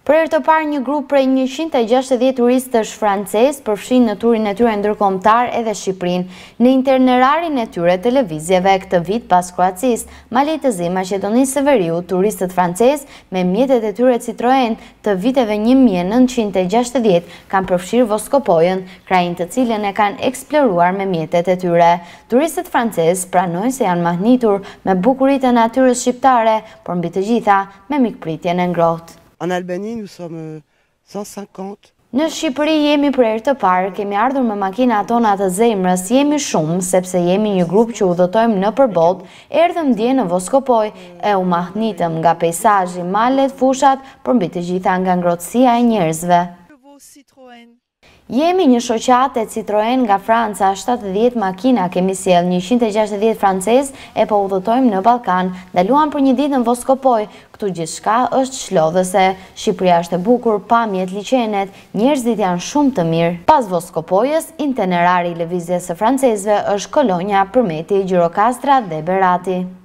Për herë të parë një grup prej 160 turistësh francez përfshin në turin e tyre ndërkombëtar edhe Shqipërinë. Në internerarin e tyre televizjeve këtë vit pas Kroacisë, Mali të Zi, Maqedonisë së Veriut, turistët francez me mjetet e tyre Citroen të viteve 1960 kanë përfshirë Voskopojën, krain të cilën e kanë eksploruar me mjetet e tyre. Turistët francez pranojnë se janë mahnitur me bukuritë e natyrës shqiptare, por mbi të gjitha me mikpritjen e ngrohtë. En Albanie, nous sommes 150. Në Shqipëri jemi për herë të parë, kemi ardhur me makinat tona të zemrës, jemi shumë, sepse jemi një grup që udhëtojmë në përballë, erdhëm dje në Voskopoj, e u mahnitëm nga peizazhi, malet, fushat, por mbi të gjitha nga ngrohtësia e njerëzve. Jemi një shoqatë e Citroen nga Franca, 70 makina kemi sjell, 160 francez e po udhëtojmë në Ballkan. Ndaluam për një ditë në Voskopoj, këtu gjithçka është çlodhëse. Shqipëria është e bukur, pamjet, liçenet, njerëzit janë shumë të mirë. Pas Voskopojës, itinerari i lëvizjes së francezëve është Kolonja, Përmeti, Gjirokastra dhe Berati.